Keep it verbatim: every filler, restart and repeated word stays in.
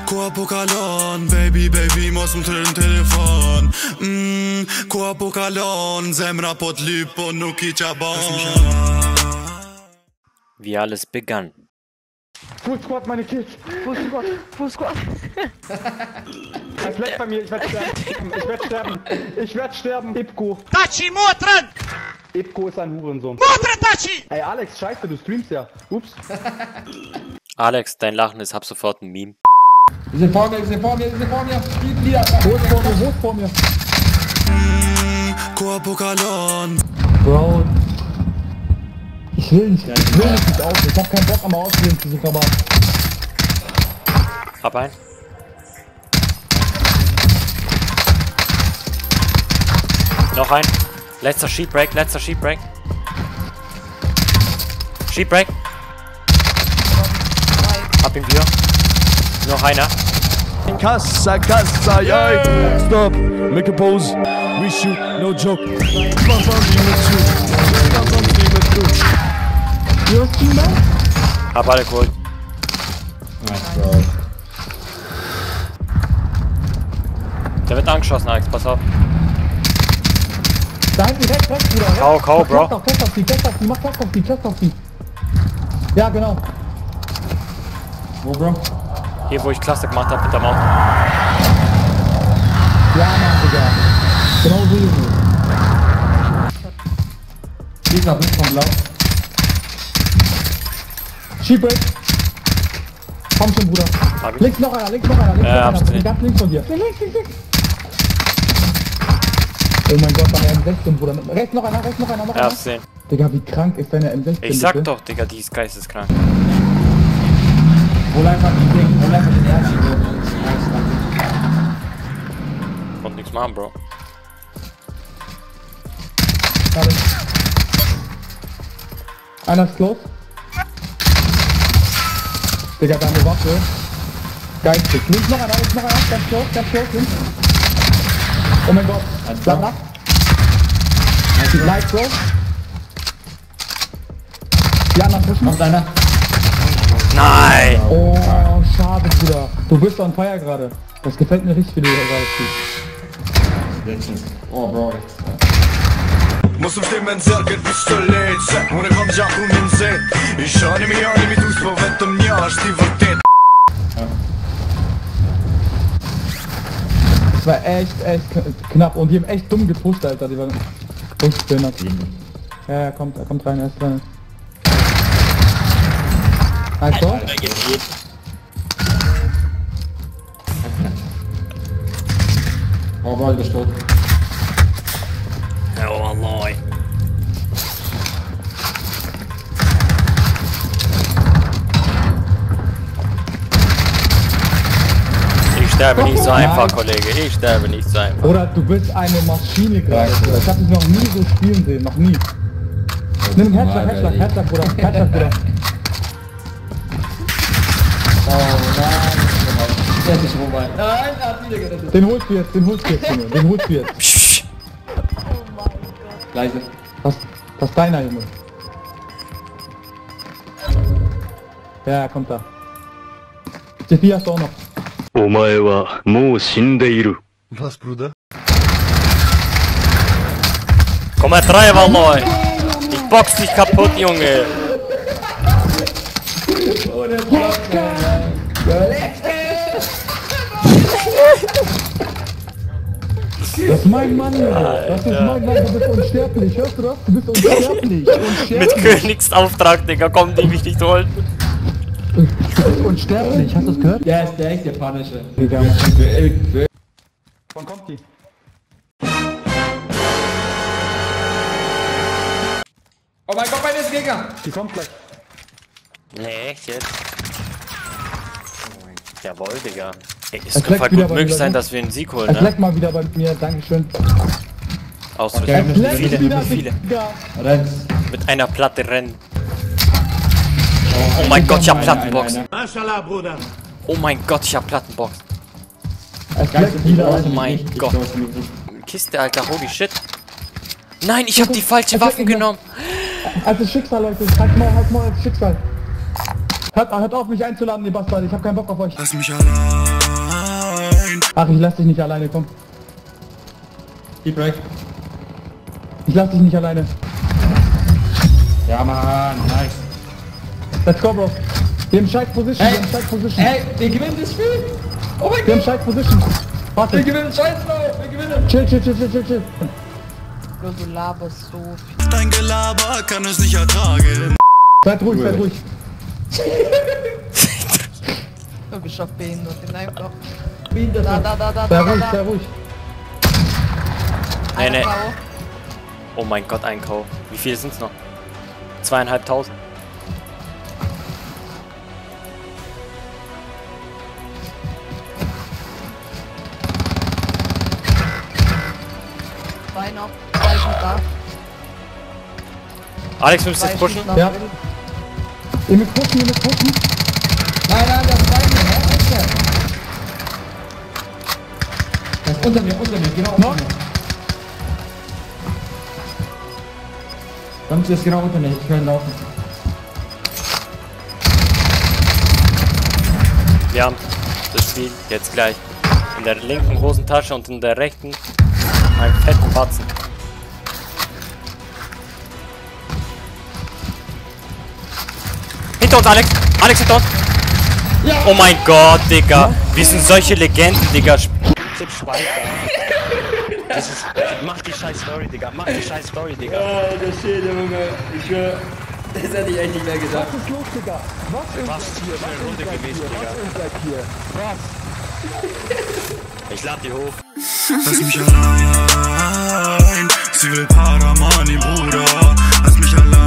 Koapokalon, Baby, Baby, muss mit dem Telefon. Mm, Koapokalon, Semra Potlyp und Nuki Chabon. Wie alles begann. Full Squad, meine Kills. Full Squad, Full Squad. Es leckt bei mir, ich werde sterben. Ich werde sterben. Ich werde sterben. Ipko. Tachi, Motren! Ipko ist ein Hurensohn. Motren, Tachi! Ey, Alex, scheiße, du streamst ja. Ups. Alex, dein Lachen ist ab sofort ein Meme. Wir sind vor mir, wir sind vor mir, wir sind vor mir. Wieder. Wo ist vor mir, wo ist vor mir? Mm, Koapokalon. Bro. Ich will nicht, ich will nicht auf. Ich hab keinen Bock am Ausgehen zu suchen, aber... Hab ein. Noch ein. Letzter Sheet Break, letzter Sheet Break. Sheet Break. Hab ihn wieder. Noch einer. Kassa, Kassa, yeah. Stop, make a pose. We shoot, no joke. Hab alle geholt. Nice, Bro. Der wird angeschossen, Alex, pass auf. Da hinten, rechts, rechts, Bruder. Rechts. Kau, kau, Bro. Test auf, test auf die, test auf die, mach test auf die, test auf die. Ja, genau. Wo, Bro? Hier, wo ich Cluster gemacht hab, hinterm Auto. Ja, Mann, Digga. Genau so, Junge. Sieht noch nicht von blau. Sheepbreak. Komm schon, Bruder. Hab ich. Links noch einer, links noch einer, links Ja, noch hab's einer. gesehen. Ganz links von dir. Links, links, links. Oh mein Gott, meine M sechzehn, Bruder. Rechts noch einer, rechts noch einer, noch Ja, einer. hab's gesehen. Digga, wie krank ist deine M sechzehn? Ich sag bitte? doch, Digga, die ist geisteskrank. Hol einfach die Ding, hol einfach den ersten. Konnte nichts machen, Bro. Schade. Einer ist close. Digga, deine Waffe. Geistig. Links noch einer, links noch einer. Ganz close, ganz close, links. Oh mein Gott. Bleib nach. Light, Bro. Die anderen pushen. Kommt einer. Nein! Oh, schade, Bruder. Du bist on fire gerade. Das gefällt mir richtig, wie du gerade spielst. Oh, Bro. Måste stimmen säkert pistolet Säk, hon är konversationen sett Ich kör ni med gör ni mitt hus på vett om görs till vårt det. Das war echt, echt knapp. Und die haben echt dumm gepusht, Alter. Die waren durchgespinnert. Ja, er kommt, er kommt rein, er ist dran. Nice, Bro. Oh, Bro, du bist tot. Ja, Allah. Ich sterbe nicht so einfach, Kollege. Ich sterbe nicht so einfach. Oder du bist eine Maschine gerade. Bruder. Ich hab dich noch nie so spielen sehen, noch nie. Nimm Headshot, Headshot, Headshot, Bruder. Headshot, Bruder. Oh nein. Der ist nicht vorbei. Nein, er hat wieder gerettet. Den holst du jetzt, den holst du jetzt, Junge. Den holst du jetzt. Psch. Leise. Was, was ist deiner, Junge? Ja, er kommt da. C vier hast du auch noch. Was, Bruder? Komm mal, drei, Wallah. Ich box dich kaputt, Junge. Das ist mein Mann, Junge. Das ist mein Mann, du bist unsterblich. Hörst du das? Du bist unsterblich. Unsterblich. Mit Königsauftrag, Digga, kommen die mich nicht holen. Du bist unsterblich. Hast du das gehört? Der ist der echte Punisher. Digga. Wann kommt die? Oh mein Gott, meine ist Gegner. Die kommt gleich. Nee, echt jetzt? Jawohl, Digga. Ey, es Es könnte leckt gut wieder bei möglich mir, sein, ne? dass wir einen Sieg holen, Es ne? leckt mal wieder bei mir. Dankeschön. Ausrüstung. Okay. Es Wie leckt viele? wieder, Wie viele? Digga. Rennt. Mit einer Platte rennen. Oh mein Gott, ich hab Einer, Plattenboxen. einer, einer. Mashallah, Bruder. Oh mein Gott, ich hab Plattenboxen. Es Geist, leckt die wieder. Leute, Oh die mein nicht- Gott. die Leute, die nicht- Kiste, Alter, holy shit. Nein, ich hab die falsche Es Waffen leckt wieder. genommen. Also Schicksal, Leute. Halt mal, halt mal als Schicksal. Hört, hört auf mich einzuladen, ihr Bastard, ich hab keinen Bock auf euch. Lass mich allein. Ach, ich lass dich nicht alleine, komm. Keep right. Ich lass dich nicht alleine. Ja, Mann, nice. Let's go, Bro. Wir haben Scheiß Position, Hey. wir haben Scheiß Position. Hey, wir gewinnen das Spiel! Oh mein Wir haben Gott! Scheiß Position. Wir Warte. gewinnen, scheiß drauf! Wir gewinnen! Chill, chill, chill, chill, chill, chill. Bro, du laberst so viel. Dein Gelaber kann es nicht ertragen. Seid ruhig, seid ruhig. Du bist auch behindert in deinem Kopf. Behindert. Da, da, da, da, Sei da, ruhig, da. sei ruhig. Nee, Einer nee. K O. Oh mein Gott, ein K O. Wie viele sind's noch? Zweieinhalbtausend. Zwei noch. Zwei sind da. Alex, müsst Zwei jetzt pushen? schießen auf Ja. Bild. Ihr müsst pushen, ihr müsst pushen. Nein, nein, das ist bei mir, hä? Alter. Das ist unter mir, unter mir, genau unter Noch? mir. Dann ist genau unter mir, ich kann laufen. Wir haben das Spiel jetzt gleich. In der linken Hosentasche und in der rechten einen fetten Batzen. Hinter uns, Alex! Alex, hinter uns! Oh mein Gott, Digga! Wir sind solche Legenden, Digga! Das ist, mach die scheiß Story, Digga. Mach die scheiß Story, Digga. Alter Schäde, Junge. Ich schwör. Das hätte ich echt nicht mehr gedacht. Was ist los, Digga? Was ist Was für eine Runde gewesen, Digga. seit hier? Was? Ich lad die hoch. Lass mich allein. Sie will Paramani, Bruder. Lass mich allein.